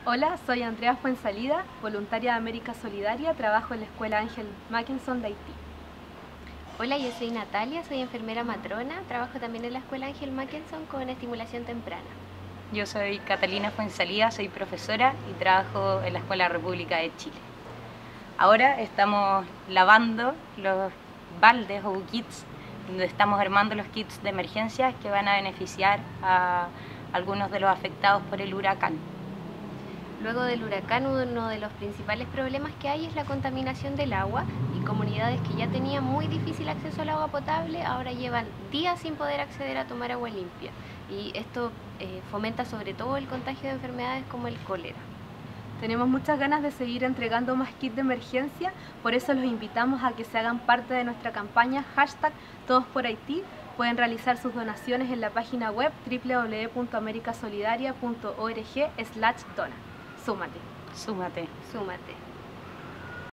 Hola, soy Andrea Fuensalida, voluntaria de América Solidaria, trabajo en la Escuela Ángel Mackenson de Haití. Hola, yo soy Natalia, soy enfermera matrona, trabajo también en la Escuela Ángel Mackenson con estimulación temprana. Yo soy Catalina Fuensalida, soy profesora y trabajo en la Escuela República de Chile. Ahora estamos lavando los baldes o kits, donde estamos armando los kits de emergencia que van a beneficiar a algunos de los afectados por el huracán. Luego del huracán, uno de los principales problemas que hay es la contaminación del agua, y comunidades que ya tenían muy difícil acceso al agua potable ahora llevan días sin poder acceder a tomar agua limpia, y esto fomenta sobre todo el contagio de enfermedades como el cólera. Tenemos muchas ganas de seguir entregando más kits de emergencia, por eso los invitamos a que se hagan parte de nuestra campaña #TodosPorHaití. Pueden realizar sus donaciones en la página web www.americasolidaria.org/dona. Súmate. Súmate. Súmate.